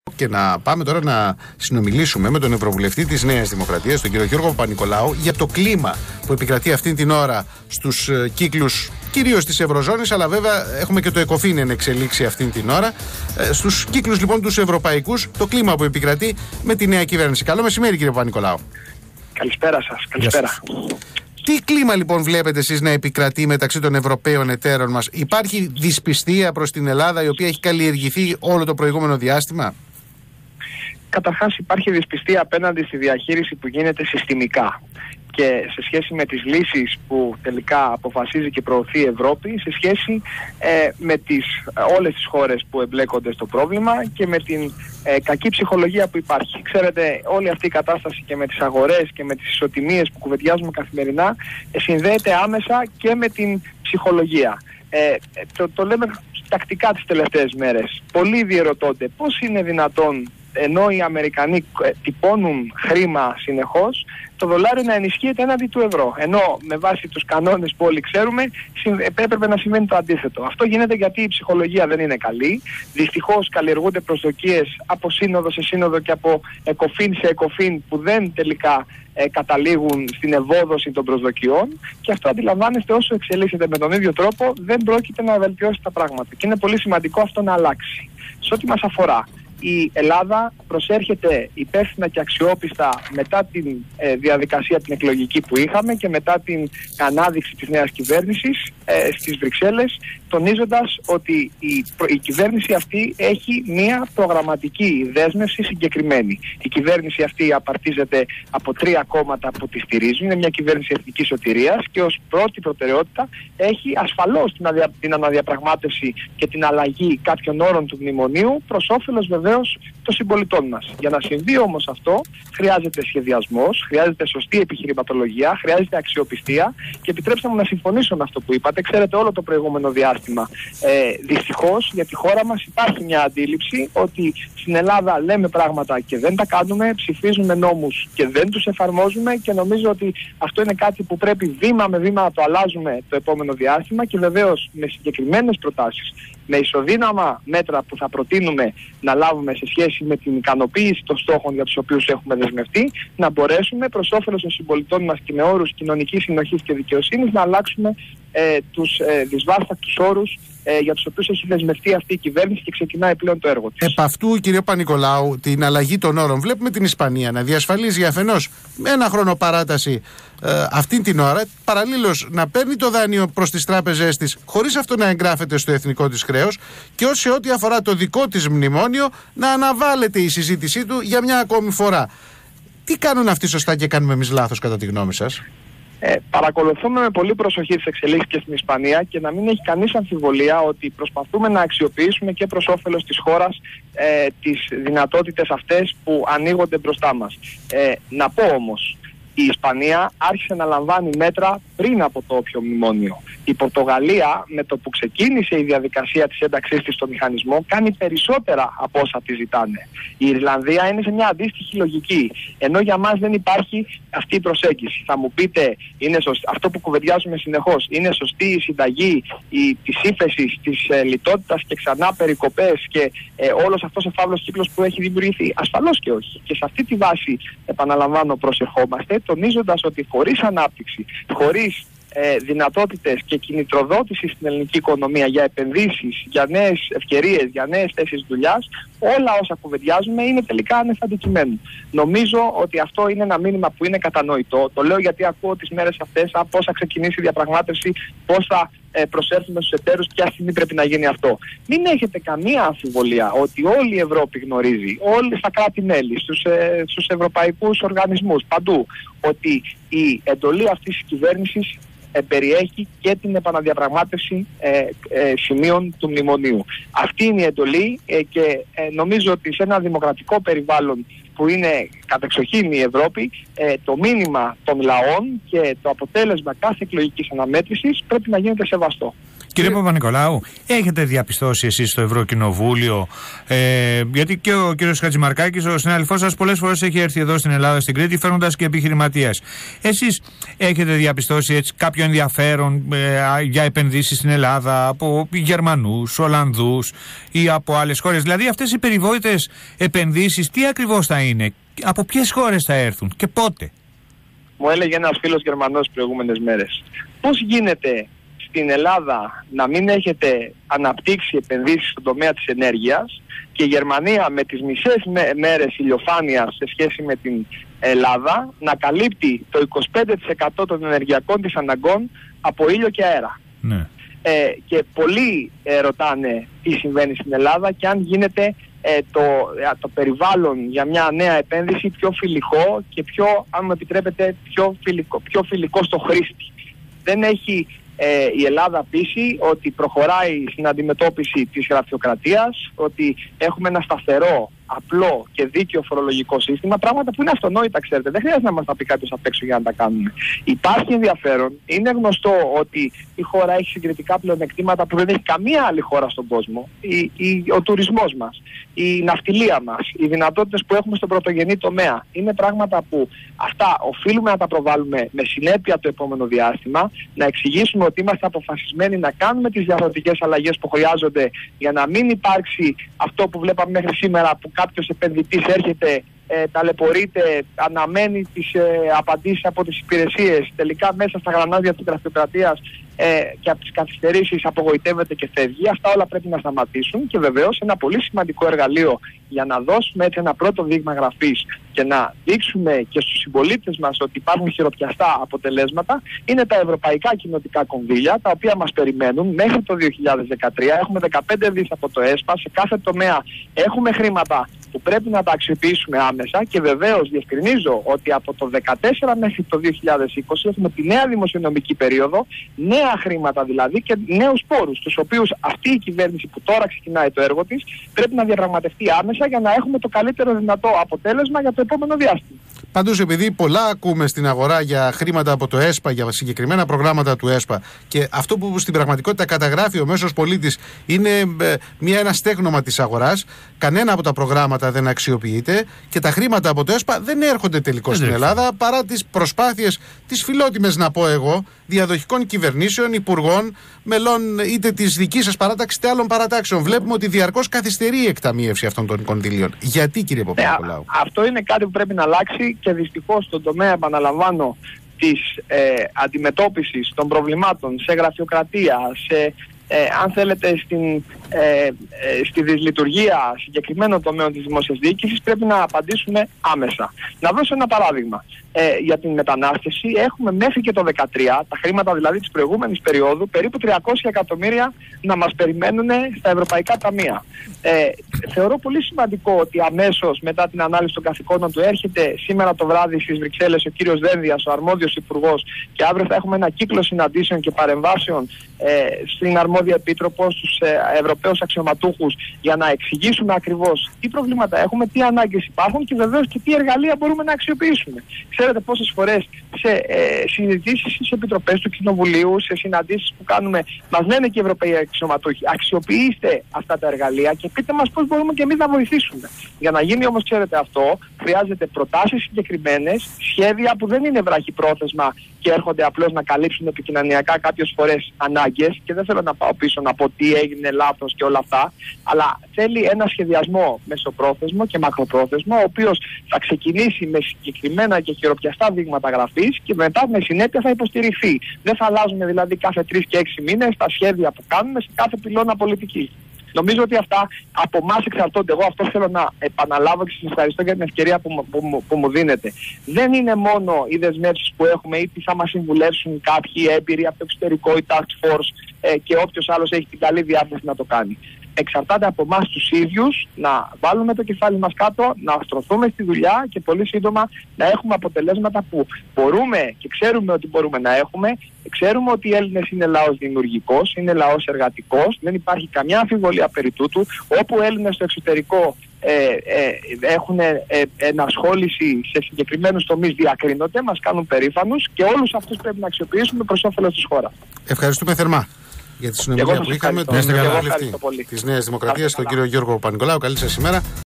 Και να πάμε τώρα να συνομιλήσουμε με τον Ευρωβουλευτή της Νέας Δημοκρατίας, τον κύριο Γιώργο Παπα-Νικολάου, για το κλίμα που επικρατεί αυτή την ώρα στους κύκλους κυρίως της Ευρωζώνης, αλλά βέβαια έχουμε και το ΕΚΟΦΗΝ εν εξελίξει αυτή την ώρα. Στους κύκλους λοιπόν τους ευρωπαϊκούς, το κλίμα που επικρατεί με τη νέα κυβέρνηση. Καλό μεσημέρι, κύριε Παπα-Νικολάου. Καλησπέρα σας. Καλησπέρα. Τι κλίμα λοιπόν βλέπετε εσείς να επικρατεί μεταξύ των Ευρωπαίων εταίρων μας? Υπάρχει δυσπιστία προς την Ελλάδα, η οποία έχει καλλιεργηθεί όλο το προηγούμενο διάστημα? Καταρχάς υπάρχει δυσπιστία απέναντι στη διαχείριση που γίνεται συστημικά και σε σχέση με τις λύσεις που τελικά αποφασίζει και προωθεί η Ευρώπη, σε σχέση με όλες τις χώρες που εμπλέκονται στο πρόβλημα και με την κακή ψυχολογία που υπάρχει. Ξέρετε, όλη αυτή η κατάσταση και με τις αγορές και με τις ισοτιμίες που κουβεντιάζουμε καθημερινά συνδέεται άμεσα και με την ψυχολογία. Το λέμε τακτικά τις τελευταίες μέρες. Πολλοί διερωτώνται πώς είναι δυνατόν, ενώ οι Αμερικανοί τυπώνουν χρήμα συνεχώς, το δολάριο να ενισχύεται έναντι του ευρώ. Ενώ με βάση τους κανόνες που όλοι ξέρουμε έπρεπε να συμβαίνει το αντίθετο. Αυτό γίνεται γιατί η ψυχολογία δεν είναι καλή. Δυστυχώς καλλιεργούνται προσδοκίες από σύνοδο σε σύνοδο και από ΕΚΟΦΗΝ σε ΕΚΟΦΗΝ που δεν τελικά καταλήγουν στην ευόδοση των προσδοκιών, και αυτό αντιλαμβάνεστε, όσο εξελίσσεται με τον ίδιο τρόπο δεν πρόκειται να βελτιώσει τα πράγματα και είναι πολύ σημαντικό αυτό να αλλάξει. Σε ό,τι μας αφορά, η Ελλάδα προσέρχεται υπεύθυνα και αξιόπιστα μετά την διαδικασία την εκλογική που είχαμε και μετά την ανάδειξη της νέας κυβέρνησης στις Βρυξέλλες, τονίζοντας ότι η κυβέρνηση αυτή έχει μία προγραμματική δέσμευση συγκεκριμένη. Η κυβέρνηση αυτή απαρτίζεται από 3 κόμματα που τη στηρίζουν, είναι μια κυβέρνηση εθνικής σωτηρίας και ως πρώτη προτεραιότητα έχει ασφαλώς την αναδιαπραγμάτευση και την αλλαγή κάποιων όρων του μνημονίου προς όφελος βεβαίως των συμπολιτών μας. Για να συμβεί όμως αυτό χρειάζεται σχεδιασμός, χρειάζεται σωστή επιχειρηματολογία, χρειάζεται αξιοπιστία και επιτρέψτε μου να συμφωνήσω με αυτό που είπατε. Ξέρετε, όλο το προηγούμενο διάστημα δυστυχώς για τη χώρα μας υπάρχει μια αντίληψη ότι στην Ελλάδα λέμε πράγματα και δεν τα κάνουμε, ψηφίζουμε νόμους και δεν τους εφαρμόζουμε, και νομίζω ότι αυτό είναι κάτι που πρέπει βήμα με βήμα να το αλλάζουμε το επόμενο διάστημα και βεβαίως με συγκεκριμένες προτάσεις, με ισοδύναμα μέτρα που θα προτείνουμε να λάβουμε σε σχέση με την ικανοποίηση των στόχων για τους οποίους έχουμε δεσμευτεί, να μπορέσουμε προς όφελος των συμπολιτών μας και με όρους κοινωνικής συνοχής και δικαιοσύνης να αλλάξουμε τους δυσβάστακτους όρους για τους οποίους έχει δεσμευτεί αυτή η κυβέρνηση και ξεκινάει πλέον το έργο της. Επ' αυτού, κύριε Παπα-Νικολάου, την αλλαγή των όρων βλέπουμε την Ισπανία να διασφαλίζει αφενός με 1 χρόνο παράταση αυτή την ώρα, παραλλήλως να παίρνει το δάνειο προς τις τράπεζές της χωρίς αυτό να εγγράφεται στο εθνικό της χρέος, και σε ό,τι αφορά το δικό της μνημόνιο να αναβάλλεται η συζήτησή του για μια ακόμη φορά. Τι κάνουν αυτοί σωστά και κάνουμε εμείς λάθος, κατά τη γνώμη σας? Παρακολουθούμε με πολύ προσοχή τις εξελίξεις και στην Ισπανία και να μην έχει κανείς αμφιβολία ότι προσπαθούμε να αξιοποιήσουμε και προς όφελος της χώρας τις δυνατότητες αυτές που ανοίγονται μπροστά μας. Να πω όμως, η Ισπανία άρχισε να λαμβάνει μέτρα πριν από το όποιο μνημόνιο. Η Πορτογαλία, με το που ξεκίνησε η διαδικασία της ένταξής της στο μηχανισμό, κάνει περισσότερα από όσα τη ζητάνε. Η Ιρλανδία είναι σε μια αντίστοιχη λογική, ενώ για μας δεν υπάρχει αυτή η προσέγγιση. Θα μου πείτε, αυτό που κουβεντιάζουμε συνεχώς, είναι σωστή η συνταγή της ύφεσης, της λιτότητας και ξανά περικοπές και όλος αυτός ο φαύλος κύκλος που έχει δημιουργηθεί? Ασφαλώς και όχι. Και σε αυτή τη βάση, επαναλαμβάνω, προσερχόμαστε, τονίζοντας ότι χωρίς ανάπτυξη, χωρίς δυνατότητες και κινητροδότηση στην ελληνική οικονομία για επενδύσεις, για νέες ευκαιρίες, για νέες θέσεις δουλειάς, όλα όσα κουβεντιάζουμε είναι τελικά άνευ αντικειμένου. Νομίζω ότι αυτό είναι ένα μήνυμα που είναι κατανοητό. Το λέω γιατί ακούω τις μέρες αυτές πώς θα ξεκινήσει η διαπραγμάτευση, πώς θα προσέλθουμε στους εταίρους, ποια στιγμή πρέπει να γίνει αυτό. Μην έχετε καμία αμφιβολία ότι όλη η Ευρώπη γνωρίζει, όλοι στα κράτη-μέλη, στους ευρωπαϊκούς οργανισμούς, παντού, ότι η εντολή αυτής της κυβέρνησης περιέχει και την επαναδιαπραγμάτευση σημείων του μνημονίου. Αυτή είναι η εντολή και νομίζω ότι σε ένα δημοκρατικό περιβάλλον που είναι κατεξοχήν η Ευρώπη, το μήνυμα των λαών και το αποτέλεσμα κάθε εκλογικής αναμέτρησης πρέπει να γίνεται σεβαστό. Κύριε Παπα-Νικολάου, έχετε διαπιστώσει εσείς στο Ευρωκοινοβούλιο, γιατί και ο κύριος Χατζημαρκάκης, ο συνάδελφός σας, πολλές φορές έχει έρθει εδώ στην Ελλάδα, στην Κρήτη, φέρνοντας και επιχειρηματίας. Εσείς έχετε διαπιστώσει έτσι κάποιο ενδιαφέρον για επενδύσεις στην Ελλάδα από Γερμανούς, Ολλανδούς ή από άλλες χώρες? Δηλαδή αυτές οι περιβόητες επενδύσεις τι ακριβώς θα είναι, από ποιες χώρες θα έρθουν και πότε? Μου έλεγε ένας φίλος Γερμανός τις προηγούμενες μέρες, πώς γίνεται στην Ελλάδα να μην έχετε αναπτύξει επενδύσεις στον τομέα της ενέργειας και η Γερμανία με τις μισές μέρες ηλιοφάνειας σε σχέση με την Ελλάδα να καλύπτει το 25% των ενεργειακών της αναγκών από ήλιο και αέρα. Ναι. Και πολλοί ρωτάνε τι συμβαίνει στην Ελλάδα και αν γίνεται το περιβάλλον για μια νέα επένδυση πιο φιλικό και πιο, αν μου επιτρέπετε, πιο φιλικό στο χρήστη. Δεν έχει η Ελλάδα πείσει ότι προχωράει στην αντιμετώπιση της γραφειοκρατίας, ότι έχουμε ένα σταθερό, απλό και δίκαιο φορολογικό σύστημα, πράγματα που είναι αυτονόητα, ξέρετε. Δεν χρειάζεται να μας τα πει κάποιος απ' έξω για να τα κάνουμε. Υπάρχει ενδιαφέρον. Είναι γνωστό ότι η χώρα έχει συγκριτικά πλεονεκτήματα που δεν έχει καμία άλλη χώρα στον κόσμο. Ο τουρισμός μας, η ναυτιλία μας, οι δυνατότητες που έχουμε στον πρωτογενή τομέα. Είναι πράγματα που αυτά οφείλουμε να τα προβάλλουμε με συνέπεια το επόμενο διάστημα, να εξηγήσουμε ότι είμαστε αποφασισμένοι να κάνουμε τις διαφορετικές αλλαγές που χρειάζονται για να μην υπάρξει αυτό που βλέπαμε μέχρι σήμερα, που κάποιος επενδυτής έρχεται, ταλαιπωρείται, αναμένει τις απαντήσεις από τις υπηρεσίες, τελικά μέσα στα γρανάζια της γραφειοκρατίας και από τις καθυστερήσεις απογοητεύεται και φεύγει. Αυτά όλα πρέπει να σταματήσουν και βεβαίως ένα πολύ σημαντικό εργαλείο για να δώσουμε έτσι ένα πρώτο δείγμα γραφής και να δείξουμε και στους συμπολίτες μας ότι υπάρχουν χειροπιαστά αποτελέσματα είναι τα ευρωπαϊκά κοινοτικά κονδύλια, τα οποία μας περιμένουν μέχρι το 2013. Έχουμε 15 δις από το ΕΣΠΑ, σε κάθε τομέα έχουμε χρήματα που πρέπει να τα αξιοποιήσουμε άμεσα και βεβαίως διευκρινίζω ότι από το 2014 μέχρι το 2020 έχουμε τη νέα δημοσιονομική περίοδο, νέα χρήματα δηλαδή και νέους πόρους, τους οποίους αυτή η κυβέρνηση που τώρα ξεκινάει το έργο της πρέπει να διαπραγματευτεί άμεσα για να έχουμε το καλύτερο δυνατό αποτέλεσμα για το επόμενο διάστημα. Πάντως, επειδή πολλά ακούμε στην αγορά για χρήματα από το ΕΣΠΑ, για συγκεκριμένα προγράμματα του ΕΣΠΑ, και αυτό που στην πραγματικότητα καταγράφει ο μέσος πολίτης είναι ένα στέγνομα της αγοράς, κανένα από τα προγράμματα δεν αξιοποιείται και τα χρήματα από το ΕΣΠΑ δεν έρχονται τελικώς στην Ελλάδα, παρά τις προσπάθειες, τις φιλότιμες να πω εγώ, διαδοχικών κυβερνήσεων, υπουργών, μελών είτε της δικής σας παράταξης είτε άλλων παρατάξεων. Βλέπουμε ότι διαρκώς καθυστερεί η εκταμείευση αυτών των κονδυλίων. Γιατί, κύριε Παπα-Νικολάου? Αυτό είναι κάτι που πρέπει να αλλάξει και δυστυχώς στον τομέα, επαναλαμβάνω, της αντιμετώπισης των προβλημάτων σε γραφειοκρατία, αν θέλετε στη δυσλειτουργία συγκεκριμένων τομέων της δημόσιας διοίκησης, πρέπει να απαντήσουμε άμεσα. Να δώσω ένα παράδειγμα. Για την μετανάστευση έχουμε μέχρι και το 2013, τα χρήματα δηλαδή της προηγούμενης περίοδου, περίπου 300 εκατομμύρια να μας περιμένουν στα ευρωπαϊκά ταμεία. Θεωρώ πολύ σημαντικό ότι αμέσως μετά την ανάλυση των καθηκόντων του έρχεται σήμερα το βράδυ στις Βρυξέλλες ο κύριος Δένδιας, ο αρμόδιος υπουργός, και αύριο θα έχουμε ένα κύκλο συναντήσεων και παρεμβάσεων στην αρμόδια επίτροπο, στους Ευρωπαίους αξιωματούχους, για να εξηγήσουμε ακριβώς τι προβλήματα έχουμε, τι ανάγκες υπάρχουν και βεβαίως και τι εργαλεία μπορούμε να αξιοποιήσουμε. Ξέρετε πόσες φορές σε συζητήσεις στις επιτροπές του Κοινοβουλίου, σε συναντήσεις που κάνουμε, μας λένε και οι Ευρωπαίοι αξιωματούχοι, αξιοποιήστε αυτά τα εργαλεία και πείτε μας πώς μπορούμε και εμείς να βοηθήσουμε. Για να γίνει όμως, ξέρετε, αυτό χρειάζεται προτάσεις συγκεκριμένες, σχέδια που δεν είναι βραχυπρόθεσμα και έρχονται απλώς να καλύψουν επικοινωνιακά κάποιες φορές ανάγκες, και δεν θέλω να πάω πίσω να πω τι έγινε λάθος και όλα αυτά, αλλά θέλει ένα σχεδιασμό μεσοπρόθεσμο και μακροπρόθεσμο, ο οποίος θα ξεκινήσει με συγκεκριμένα και χειροπιαστά δείγματα γραφής και μετά με συνέπεια θα υποστηριχθεί. Δεν θα αλλάζουμε δηλαδή κάθε 3 και 6 μήνες τα σχέδια που κάνουμε σε κάθε πυλώνα πολιτική. Νομίζω ότι αυτά από εμάς εξαρτώνται. Εγώ αυτό θέλω να επαναλάβω και σας ευχαριστώ για την ευκαιρία που μου δίνετε. Δεν είναι μόνο οι δεσμεύσεις που έχουμε ή τι θα μας συμβουλεύσουν κάποιοι έμπειροι από το εξωτερικό ή task force και όποιος άλλος έχει την καλή διάθεση να το κάνει. Εξαρτάται από εμάς τους ίδιους να βάλουμε το κεφάλι μας κάτω, να στρωθούμε στη δουλειά και πολύ σύντομα να έχουμε αποτελέσματα που μπορούμε και ξέρουμε ότι μπορούμε να έχουμε. Ξέρουμε ότι οι Έλληνες είναι λαός δημιουργικός, είναι λαός εργατικός, δεν υπάρχει καμιά αμφιβολία περί τούτου. Όπου Έλληνες στο εξωτερικό έχουν ενασχόληση σε συγκεκριμένους τομείς διακρίνονται, μας κάνουν περήφανους και όλους αυτούς πρέπει να αξιοποιήσουμε προς όφελος της χώρας. Ευχαριστούμε θερμά. για τη συνομιλία που είχαμε τον βουλευτή της Νέας Δημοκρατίας, τον κύριο Γιώργο Παπα-Νικολάου. Καλή σας ημέρα.